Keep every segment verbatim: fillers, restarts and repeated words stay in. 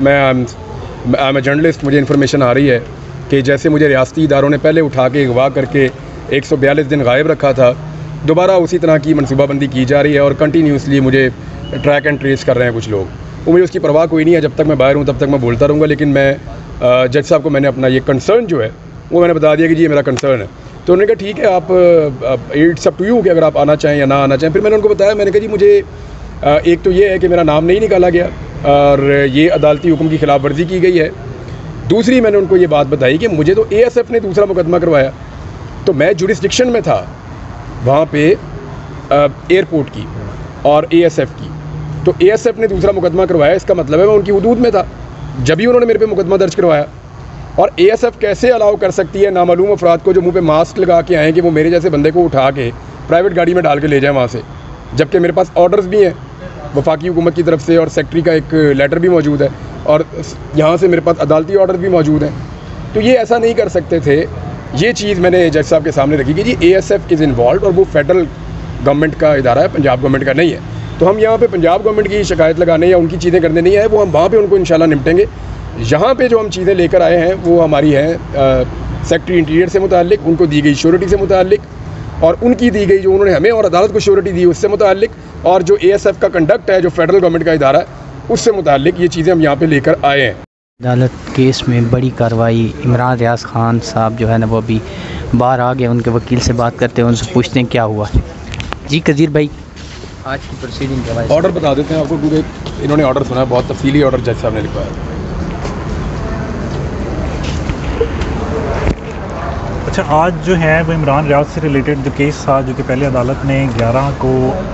मैं I am a journalist, मुझे information आ रही है कि जैसे मुझे रियासती इदारों ने पहले उठा के अगवा करके एक सौ बयालीस दिन गायब रखा था, दोबारा उसी तरह की मनसूबाबंदी की जा रही है और कंटिन्यूसली मुझे ट्रैक एंड ट्रेस कर रहे हैं कुछ लोग। वो मुझे उसकी परवाह कोई नहीं है, जब तक मैं बाहर हूँ तब तक मैं बोलता रहूँगा। लेकिन मैं जज साहब को मैंने अपना ये कंसर्न जो है वो मैंने बता दिया कि जी ये मेरा कंसर्न है। तो उन्होंने कहा ठीक है, आप इट्स अप टू यू कि अगर आप आना चाहें या ना आना चाहें। फिर मैंने उनको बताया, मैंने कहा जी मुझे एक तो ये है कि मेरा नाम नहीं निकाला गया और ये अदालती हुक्म की खिलाफ वर्जी की गई है। दूसरी मैंने उनको ये बात बताई कि मुझे तो एएसएफ ने दूसरा मुकदमा करवाया, तो मैं जुरिस्डिक्शन में था वहाँ पे एयरपोर्ट की और एएसएफ की, तो एएसएफ ने दूसरा मुकदमा करवाया, इसका मतलब है मैं उनकी हुदूद में था जब ही उन्होंने मेरे पे मुकदमा दर्ज करवाया। और एएसएफ कैसे अलाउ कर सकती है नामालूम अफराद को जो मुंह पे मास्क लगा के आए कि वो मेरे जैसे बंदे को उठा के प्राइवेट गाड़ी में डाल के ले जाए वहाँ से, जबकि मेरे पास ऑर्डर्स भी हैं वफाकी हुकूमत की तरफ से और सेक्रेटरी का एक लेटर भी मौजूद है और यहाँ से मेरे पास अदालती ऑर्डर भी मौजूद हैं। तो ये ऐसा नहीं कर सकते थे। ये चीज़ मैंने जज साहब के सामने रखी कि जी एएसएफ इज़ इन्वॉल्व और वो फेडरल गवर्नमेंट का इदारा है, पंजाब गवर्नमेंट का नहीं है। तो हम यहाँ पे पंजाब गवर्नमेंट की शिकायत लगाने या उनकी चीज़ें करने नहीं आए, वो हम वहाँ पे उनको इंशाल्लाह निपटेंगे। यहाँ पे जो हम चीज़ें लेकर आए हैं वो हमारी हैं सेक्रेटरी इंटीरियर से मुताल्लिक, उनको दी गई श्योरिटी से मुताल्लिक और उनकी दी गई जो उन्होंने हमें और अदालत को श्योरिटी दी उससे मुताल्लिक, और जो एएसएफ का कंडक्ट है जो फेडरल गवर्नमेंट का इदारा है उससे मुताल्लिक ये चीज़ें हम यहाँ पे लेकर आए हैं। अदालत केस में बड़ी कार्रवाई, इमरान रियाज खान साहब जो है ना वो अभी बाहर आ गए, उनके वकील से बात करते हैं, उनसे पूछते हैं क्या हुआ। जी कदीर भाई, आज की प्रोसीडिंग ऑर्डर बता देते हैं आपको, क्योंकि इन्होंने ऑर्डर सुना है, बहुत तफसीली ऑर्डर जज साहब ने लिखवाया। अच्छा, आज जो है वो इमरान रियाज से रिलेटेड जो केस था, जो कि पहले अदालत ने ग्यारह को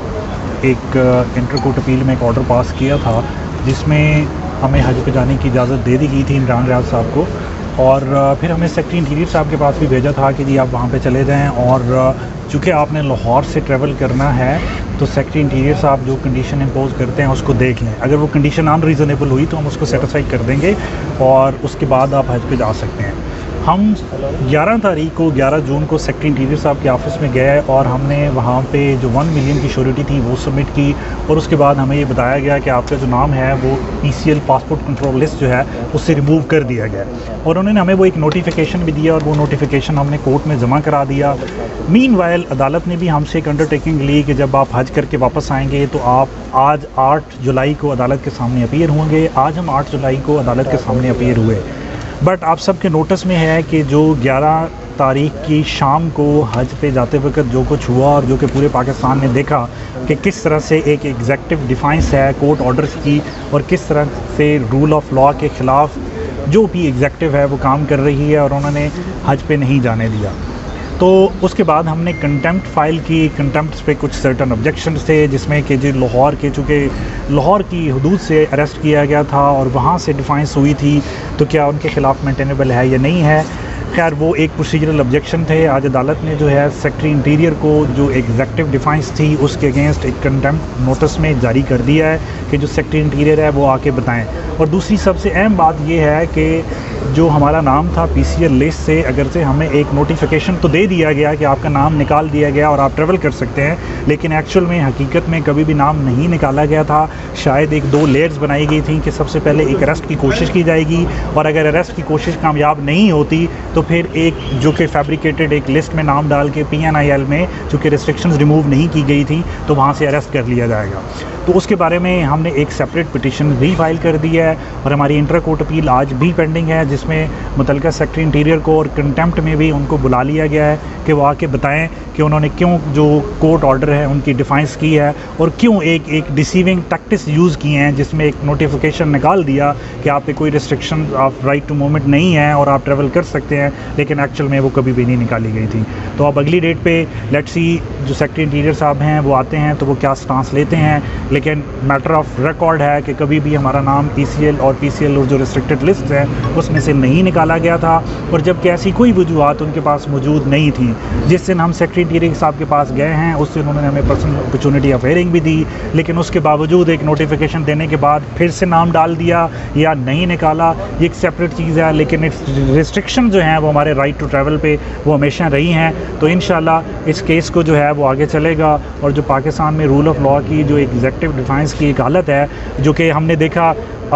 एक इंटर कोर्ट अपील में एक ऑर्डर पास किया था जिसमें हमें हज पे जाने की इजाज़त दे दी गई थी इमरान रियाज साहब को, और फिर हमें सेक्रेटरी इंटीरियर साहब के पास भी भेजा था कि जी आप वहाँ पे चले जाएं, और चूँकि आपने लाहौर से ट्रैवल करना है तो सेक्रेटरी इंटीरियर साहब जो कंडीशन इम्पोज करते हैं उसको देख लें। अगर वो कंडीशन अनरीज़नेबल हुई तो हम उसको सेटिस्फाई कर देंगे और उसके बाद आप हज पे जा सकते हैं। हम ग्यारह तारीख को ग्यारह जून को सेक्रेटरी इंटीरियर साहब के ऑफिस में गए और हमने वहाँ पे जो वन मिलियन की श्योरिटी थी वो सबमिट की, और उसके बाद हमें ये बताया गया कि आपका जो नाम है वो पीसीएल पासपोर्ट कंट्रोल लिस्ट जो है उससे रिमूव कर दिया गया, और उन्होंने हमें वो एक नोटिफिकेशन भी दिया और वो नोटिफिकेशन हमने कोर्ट में जमा करा दिया। मीनवाइल अदालत ने भी हमसे एक अंडरटेकिंग ली कि जब आप हज करके वापस आएंगे तो आप आज आठ जुलाई को अदालत के सामने अपीयर होंगे। आज हम आठ जुलाई को अदालत के सामने अपीयर हुए, बट आप सबके नोटिस में है कि जो ग्यारह तारीख की शाम को हज पे जाते वक्त जो कुछ हुआ और जो कि पूरे पाकिस्तान ने देखा कि किस तरह से एक एग्जेक्टिव डिफाइंस है कोर्ट ऑर्डर्स की और किस तरह से रूल ऑफ लॉ के ख़िलाफ़ जो भी एग्जेक्टिव है वो काम कर रही है और उन्होंने हज पे नहीं जाने दिया। तो उसके बाद हमने कंटेम्प्ट फाइल की। कंटेम्प्ट पे कुछ सर्टन ऑब्जेक्शंस थे जिसमें कि जो लाहौर के, चूँकि लाहौर की हदूद से अरेस्ट किया गया था और वहाँ से डिफाइंस हुई थी, तो क्या उनके ख़िलाफ़ मेंटेनेबल है या नहीं है। खैर वो एक प्रोसीजरल ऑब्जेक्शन थे। आज अदालत ने जो है सेक्रेटरी इंटीरियर को जो एग्जेक्टिव डिफाइंस थी उसके अगेंस्ट एक कंटेम्प्ट नोटिस में जारी कर दिया है कि जो सेक्रेटरी इंटीरियर है वो आके बताएं। और दूसरी सबसे अहम बात ये है कि जो हमारा नाम था पीसीएल लिस्ट से, अगर से हमें एक नोटिफिकेशन तो दे दिया गया कि आपका नाम निकाल दिया गया और आप ट्रैवल कर सकते हैं, लेकिन एक्चुअल में हकीकत में कभी भी नाम नहीं निकाला गया था। शायद एक दो लेयर्स बनाई गई थी कि सबसे पहले एक अरेस्ट की कोशिश की जाएगी और अगर अरेस्ट की कोशिश कामयाब नहीं होती तो फिर एक जो कि फैब्रिकेटेड एक लिस्ट में नाम डाल के पीएनआईएल में चूँकि रिस्ट्रिक्शंस रिमूव नहीं की गई थी तो वहाँ से अरेस्ट कर लिया जाएगा। तो उसके बारे में हमने एक सेपरेट पिटिशन भी फाइल कर दी है और हमारी इंटर कोर्ट अपील आज भी पेंडिंग है जिसमें मुतल्लिका सेक्रेटरी इंटीरियर को और कंटेम्प्ट में भी उनको बुला लिया गया है कि वो आके बताएं कि उन्होंने क्यों जो कोर्ट ऑर्डर है उनकी डिफाइंस की है और क्यों एक एक डिसीविंग टैक्टिक्स यूज़ किए हैं जिसमें एक नोटिफिकेशन निकाल दिया कि आप पे कोई restriction of right to movement नहीं है और आप ट्रैवल कर सकते हैं, लेकिन एक्चुअल में वो कभी भी नहीं निकाली गई थी। तो अब अगली डेट पे लेट्स सी जो सेक्रेटरी इंटीरियर साहब हैं वो आते हैं तो वो क्या स्टांस लेते हैं, लेकिन मैटर ऑफ रिकॉर्ड है कि कभी भी हमारा नाम पीसीएल और पीसीएल और जो रिस्ट्रिक्टेड लिस्ट है उसमें से नहीं निकाला गया था, और जबकि ऐसी कोई वजूहत उनके पास मौजूद नहीं थी। जिस दिन हम सेक्रेटरी इंटीरियर साहब के पास गए हैं उस दिन उन्होंने हमें पर्सनल अपॉर्चुनिटी ऑफ हियरिंग भी दी, लेकिन उसके बावजूद एक नोटिफिकेशन देने के बाद फिर से नाम डाल दिया या नहीं निकाला, ये एक सेपरेट चीज़ है। लेकिन रिस्ट्रिक्शन जो हैं वो हमारे राइट टू ट्रैवल पे वो हमेशा रही हैं। तो इंशाल्लाह इस केस को जो है वो आगे चलेगा और जो पाकिस्तान में रूल ऑफ लॉ की जो एग्जेक्टिव डिफाइंस की एक हालत है जो कि हमने देखा अब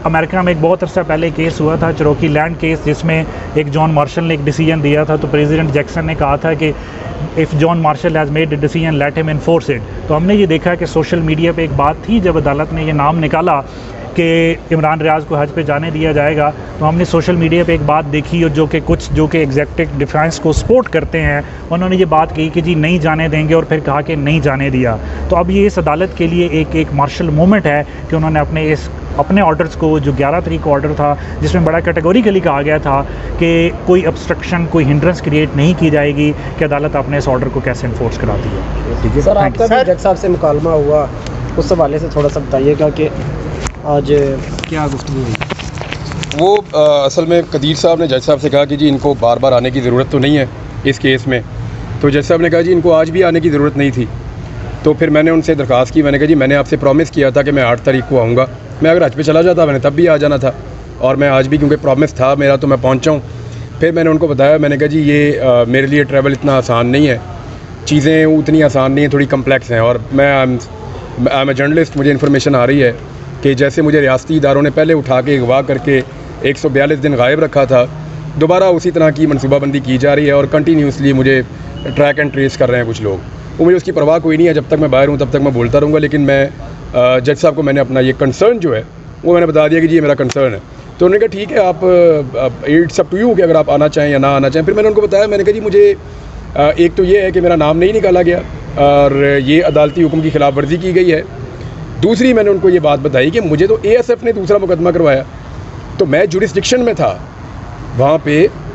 अमेरिका में एक बहुत अर्सा पहले केस हुआ था, चरोकी लैंड केस, जिसमें एक जॉन मार्शल ने एक डिसीजन दिया था। तो प्रेसिडेंट जैक्सन ने कहा था कि if John Marshall has made a decision let him enforce it. तो हमने ये देखा कि सोशल मीडिया पे एक बात थी जब अदालत ने ये नाम निकाला कि इमरान रियाज को हज पे जाने दिया जाएगा, तो हमने सोशल मीडिया पे एक बात देखी, और जो कि कुछ जो कि एग्जेक्टिव डिफेंस को सपोर्ट करते हैं उन्होंने ये बात कही कि जी नहीं जाने देंगे, और फिर कहा कि नहीं जाने दिया। तो अब ये इस अदालत के लिए एक एक मार्शल मोमेंट है कि उन्होंने अपने इस अपने ऑर्डर्स को, जो ग्यारह तारीख को ऑर्डर था जिसमें बड़ा कैटेगोरिकली कहा गया था कि कोई ऑब्स्ट्रक्शन, कोई हिंड्रेंस क्रिएट नहीं की जाएगी, कि अदालत अपने इस ऑर्डर को कैसे इन्फोर्स कराती है। ठीक है सर, आपका भी जज साहब से मुकालमा हुआ, उस हवाले से थोड़ा सा बताइएगा कि आज क्या गुफ्तगू हुई? वो आ, असल में कदीर साहब ने जज साहब से कहा कि जी इनको बार बार आने की ज़रूरत तो नहीं है इस केस में। तो जज साहब ने कहा जी इनको आज भी आने की ज़रूरत नहीं थी। तो फिर मैंने उनसे दरख्वास्त की, मैंने कहा जी मैंने आपसे प्रॉमिस किया था कि मैं आठ तारीख को आऊँगा, मैं अगर हज पे चला जाता मैंने तब भी आ जाना था, और मैं आज भी क्योंकि प्रॉमिस था मेरा तो मैं पहुँचा हूँ। फिर मैंने उनको बताया, मैंने कहा जी ये आ, मेरे लिए ट्रैवल इतना आसान नहीं है, चीज़ें उतनी आसान नहीं है, थोड़ी कम्प्लेक्स हैं, और मैं आई एम ए जर्नलिस्ट, मुझे इन्फॉर्मेशन आ रही है कि जैसे मुझे रियासती इदारों ने पहले उठा के अगवा करके एक सौ बयालीस दिन गायब रखा था, दोबारा उसी तरह की मनसूबाबंदी की जा रही है, और कंटिन्यूसली मुझे ट्रैक एंड ट्रेस कर रहे हैं कुछ लोग। वो मुझे उसकी परवाह कोई नहीं है, जब तक मैं बाहर हूँ तब तक मैं बोलता रहूँगा, लेकिन मैं जज साहब को मैंने अपना ये कंसर्न जो है वो मैंने बता दिया कि जी ये मेरा कंसर्न है। तो उन्होंने कहा ठीक है, आप इट्स अप टू यू कि अगर आप आना चाहें या ना आना चाहें। फिर मैंने उनको बताया, मैंने कहा जी मुझे आ, एक तो ये है कि मेरा नाम नहीं निकाला गया और ये अदालती हुक्म की खिलाफ वर्जी की गई है। दूसरी मैंने उनको ये बात बताई कि मुझे तो एएसएफ ने दूसरा मुकदमा करवाया, तो मैं जुरिस्डिक्शन में था वहाँ पे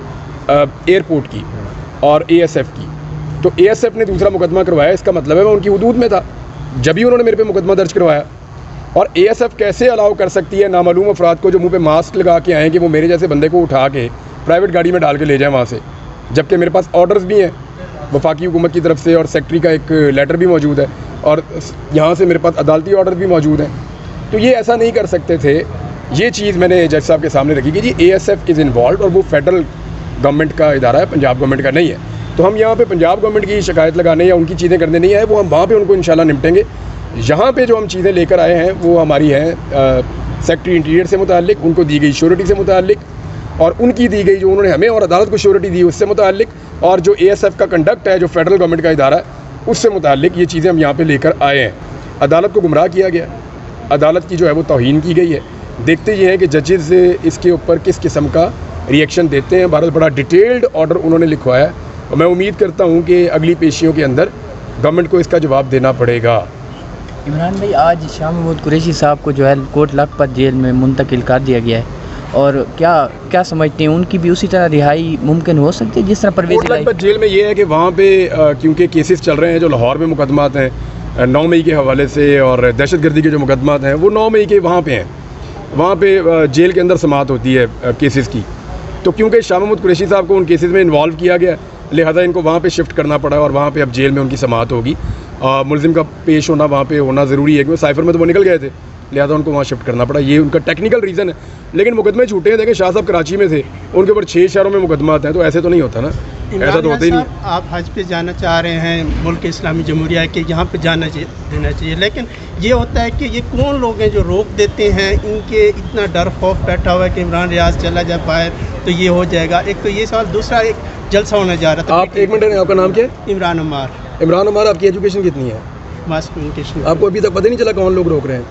एयरपोर्ट की और एएसएफ की, तो एएसएफ ने दूसरा मुकदमा करवाया, इसका मतलब है मैं उनकी हुदूद में था जब भी उन्होंने मेरे पे मुकदमा दर्ज करवाया। और एएसएफ कैसे अलाउ कर सकती है नामालूम अफराद को जो मुँह पे मास्क लगा के आएँ कि वो मेरे जैसे बंदे को उठा के प्राइवेट गाड़ी में डाल के ले जाए वहाँ से, जबकि मेरे पास ऑर्डर्स भी हैं वफाकी हुकूमत की तरफ से, और सेक्रेटरी का एक लेटर भी मौजूद है, और यहाँ से मेरे पास अदालती ऑर्डर भी मौजूद हैं। तो ये ऐसा नहीं कर सकते थे। ये चीज़ मैंने जज साहब के सामने रखी कि जी एएसएफ इज़ इन्वॉल्व, और वो फेडरल गवर्नमेंट का इदारा है, पंजाब गवर्नमेंट का नहीं है। तो हम यहाँ पे पंजाब गवर्नमेंट की शिकायत लगाने या उनकी चीज़ें करने नहीं आए, वो हम वहाँ पे उनको इंशाल्लाह निपटेंगे। यहाँ पे जो हम चीज़ें लेकर आए हैं वो हमारी हैं सेक्रेटरी इंटीरियर से मुताल्लिक, उनको दी गई श्योरिटी से मुताल्लिक, और उनकी दी गई जो उन्होंने हमें और अदालत को श्योरिटी दी उससे मुताल्लिक, और जो एएसएफ का कंडक्ट है जो फेडरल गवर्नमेंट का इदारा है उससे मुताल्लिक ये चीज़ें हम यहाँ पे लेकर आए हैं। अदालत को गुमराह किया गया, अदालत की जो है वो तौहीन की गई है। देखते ये हैं कि जजेस इसके ऊपर किस किस्म का रिएक्शन देते हैं। भारत बड़ा डिटेल्ड ऑर्डर उन्होंने लिखवाया, और मैं उम्मीद करता हूँ कि अगली पेशियों के अंदर गवर्नमेंट को इसका जवाब देना पड़ेगा। इमरान भाई, आज शाह महमूद कुरैशी साहब को जो है कोट लखपत जेल में मुंतकिल कर दिया गया है, और क्या क्या समझते हैं उनकी भी उसी तरह रिहाई मुमकिन हो सकती है जिस तरह परवेज़ इलाही? कोट लखपत जेल में ये है कि वहाँ पे क्योंकि केसेस चल रहे हैं जो लाहौर में मुकदमात हैं नौ मई के हवाले से, और दहशतगर्दी के जो मुकदमात हैं वो नौ मई के वहाँ पे हैं, वहाँ पे जेल के अंदर समाअत होती है केसेस की। तो क्योंकि शाह महमूद कुरैशी साहब को उन केसेस में इन्वॉल्व किया गया, लिहाजा इनको वहाँ पे शिफ्ट करना पड़ा, और वहाँ पे अब जेल में उनकी समाअत होगी। मुलजिम का पेश होना वहाँ पे होना ज़रूरी है, क्योंकि साइफर में तो वो निकल गए थे, लिहाजा उनको वहाँ शिफ्ट करना पड़ा। ये उनका टेक्निकल रीज़न है, लेकिन मुकदमे झूठे हैं। देखें, शाह साहब कराची में थे, उनके ऊपर छः शहरों में मुकदमात हैं, तो ऐसे तो नहीं होता ना, ऐसा तो होता ही नहीं। आप हज पे जाना चाह रहे हैं, मुल्क इस्लामी जमहूरिया के यहाँ पे जाना चाहिए देना चाहिए, लेकिन ये होता है कि ये कौन लोग हैं जो रोक देते हैं? इनके इतना डर खौफ बैठा हुआ है कि इमरान रियाज चला जाए बाहर तो ये हो जाएगा। एक तो ये सवाल, दूसरा एक जलसा होने जा रहा था। आप एक मिनट, आपका नाम क्या है? इमरान अमार। इमरान अमार, आपकी एजुकेशन कितनी है? Mass communication. आपको अभी तक पता नहीं चला कौन लोग रोक रहे हैं?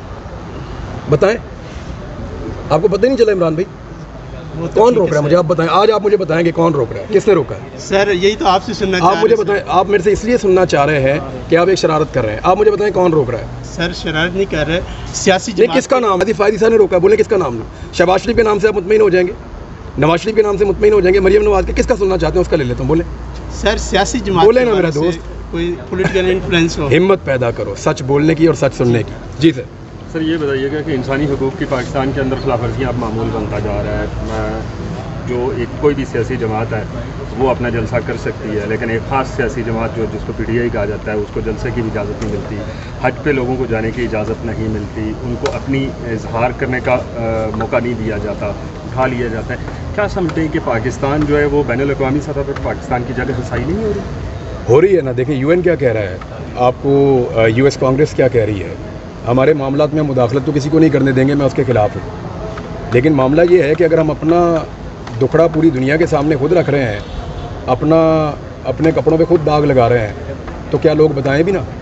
बताएं, आपको पता नहीं चला इमरान भाई तो कौन रोक रहा है? मुझे आप बताएं, आज आप मुझे बताएंगे कौन रोक रहा है, किसने रोका है? सर यही तो आपसे सुनना आप मुझे बताएं, आप मेरे से इसलिए सुनना चाह रहे हैं कि आप एक शरारत कर रहे हैं, आप मुझे बताएं कौन रोक रहा है? सर शरारत नहीं कर रहे, सियासी नहीं, किसका नाम है? फायदी साहब ने रोका, बोले किसका नाम? शहबाज शरीफ के नाम से आप मुतमईन हो जाएंगे, नवाज शरीफ के नाम से मुतमईन हो जाएंगे, मरियम नवाज के, किसका सुनना चाहते हैं उसका ले लेता हूँ, बोले। सर सियासी जमात बोले ना मेरा दोस्त, कोई पॉलिटिकल इन्फ्लुएंस हो। हिम्मत पैदा करो सच बोलने की और सच सुनने की। जी सर। सर ये बताइएगा कि इंसानी हकूक़ की पाकिस्तान के अंदर खिलाफ वर्जियाँ अब मामूल बनता जा रहा है। जो एक कोई भी सियासी जमात है वो अपना जलसा कर सकती है, लेकिन एक ख़ास सियासी जमात जो जिसको पीटीआई कहा जाता है उसको जलसे की भी इजाज़त नहीं मिलती, हज पे लोगों को जाने की इजाज़त नहीं मिलती, उनको अपनी इजहार करने का आ, मौका नहीं दिया जाता, उठा लिया जाता है। क्या समझते हैं कि पाकिस्तान जो है वो बैनुल-अक़वामी सतह पर पाकिस्तान की जगह हसाई नहीं हो रही? हो रही है ना। देखें, यूएन क्या कह रहा है, आपको यूएस कांग्रेस क्या कह रही है, हमारे मामलात में मुदाखलत तो किसी को नहीं करने देंगे, मैं उसके खिलाफ हूँ। लेकिन मामला ये है कि अगर हम अपना दुखड़ा पूरी दुनिया के सामने खुद रख रहे हैं, अपना अपने कपड़ों पे खुद दाग लगा रहे हैं, तो क्या लोग बताएं भी ना?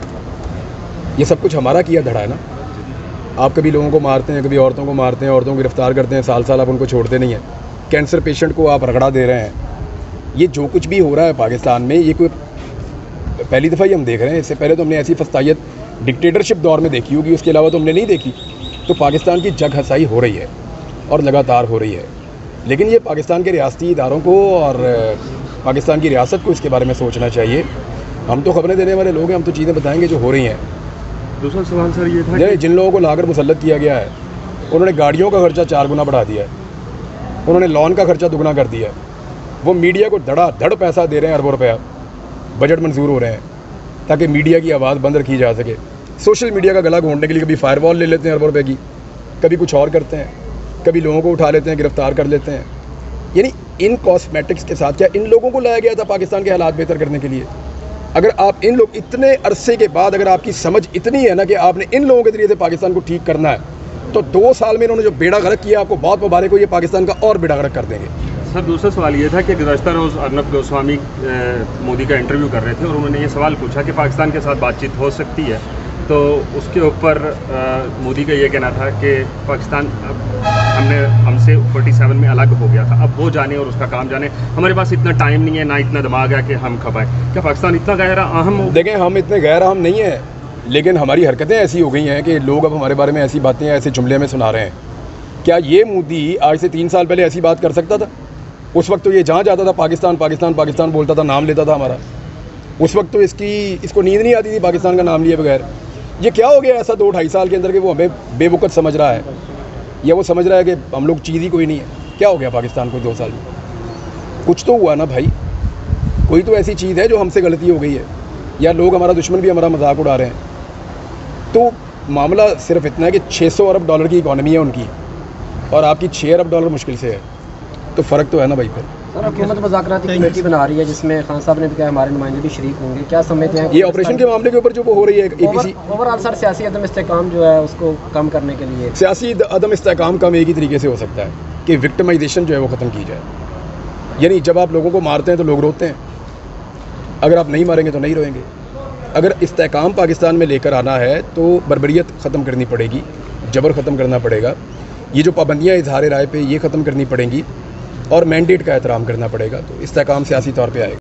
ये सब कुछ हमारा किया धड़ा है ना। आप कभी लोगों को मारते हैं, कभी औरतों को मारते हैं, औरतों को गिरफ्तार करते हैं, साल साल आप उनको छोड़ते नहीं हैं। कैंसर पेशेंट को आप रगड़ा दे रहे हैं। ये जो कुछ भी हो रहा है पाकिस्तान में, ये कोई पहली दफ़ा ही हम देख रहे हैं। इससे पहले तो हमने ऐसी फस्तायत डिक्टेटरशिप दौर में देखी होगी, उसके अलावा तो हमने नहीं देखी। तो पाकिस्तान की जग हसाई हो रही है और लगातार हो रही है। लेकिन ये पाकिस्तान के रियासती इदारों को और पाकिस्तान की रियासत को इसके बारे में सोचना चाहिए। हम तो खबरें देने वाले लोग हैं, हम तो चीज़ें बताएंगे जो हो रही हैं। दूसरा सवाल सर ये था कि जिन लोगों को लाकर मुसल्लत किया गया है, उन्होंने गाड़ियों का खर्चा चार गुना बढ़ा दिया है, उन्होंने लॉन का खर्चा दुगना कर दिया है। वो मीडिया को धड़ा धड़ पैसा दे रहे हैं, अरबों रुपया बजट मंजूर हो रहे हैं ताकि मीडिया की आवाज़ बंद रखी जा सके। सोशल मीडिया का गला घोंटने के लिए कभी फायरवॉल ले लेते हैं अरबों रुपये की, कभी कुछ और करते हैं, कभी लोगों को उठा लेते हैं, गिरफ्तार कर लेते हैं। यानी इन कॉस्मेटिक्स के साथ क्या इन लोगों को लाया गया था पाकिस्तान के हालात बेहतर करने के लिए? अगर आप इन लोग इतने अरसे के बाद अगर आपकी समझ इतनी है ना कि आपने इन लोगों के जरिए से पाकिस्तान को ठीक करना है, तो दो साल में इन्होंने जो बेड़ा गर्क किया, आपको बहुत मुबारक हो, ये पाकिस्तान का और बेड़ा गर्क कर देंगे। सर दूसरा सवाल ये था कि गुज़श्ता रोज़ अर्नब गोस्वामी मोदी का इंटरव्यू कर रहे थे और उन्होंने ये सवाल पूछा कि पाकिस्तान के साथ बातचीत हो सकती है, तो उसके ऊपर मोदी का ये कहना था कि पाकिस्तान हमने हमसे सैंतालीस में अलग हो गया था, अब वो जाने और उसका काम जाने, हमारे पास इतना टाइम नहीं है, ना इतना दिमाग है कि हम खपाएं। क्या पाकिस्तान इतना गैर अहम हो? देखें, हम इतने गैर अहम नहीं हैं, लेकिन हमारी हरकतें ऐसी हो गई हैं कि लोग अब हमारे बारे में ऐसी बातें ऐसे जुमले में सुना रहे हैं। क्या ये मोदी आज से तीन साल पहले ऐसी बात कर सकता था? उस वक्त तो ये जहाँ जाता था पाकिस्तान पाकिस्तान पाकिस्तान बोलता था, नाम लेता था हमारा। उस वक्त तो इसकी इसको नींद नहीं आती थी पाकिस्तान का नाम लिए बगैर। ये क्या हो गया ऐसा दो ढाई साल के अंदर कि वो हमें बेवकूफ़ समझ रहा है, या वो समझ रहा है कि हम लोग चीज़ ही कोई नहीं है? क्या हो गया पाकिस्तान को दो साल में? कुछ तो हुआ ना भाई, कोई तो ऐसी चीज़ है जो हमसे गलती हो गई है, या लोग हमारा दुश्मन भी हमारा मजाक उड़ा रहे हैं। तो मामला सिर्फ इतना है कि छः सौ अरब डॉलर की इकॉनमी है उनकी, और आपकी छः अरब डॉलर मुश्किल से है, तो फ़र्क तो है ना भाई। फिर सर हुकूमत मुज़ाकराती कमेटी बना रही है जिसमें खान साहब ने भी कहा हमारे नुमाइंदे भी शरीक होंगे, क्या समझते हैं? ये ऑपरेशन के मामले के ऊपर जो वो हो रही है एपीसी, ओवरऑल सर सियासी अदम इस्तेकाम जो है उसको कम करने के लिए, सियासी अदम इस्तेकाम कम एक ही तरीके से हो सकता है कि विक्टिमाइजेशन जो है वो ख़त्म की जाए। यानी जब आप लोगों को मारते हैं तो लोग रोते हैं, अगर आप नहीं मारेंगे तो नहीं रोएंगे। अगर इस्तेकाम पाकिस्तान में लेकर आना है तो बर्बरियत ख़त्म करनी पड़ेगी, जबर ख़त्म करना पड़ेगा, ये जो पाबंदियाँ इजहार राय पे ये ख़त्म करनी पड़ेंगी, और मैंडेट का एहतराम करना पड़ेगा। तो इस्तेकाम सियासी तौर पे आएगा।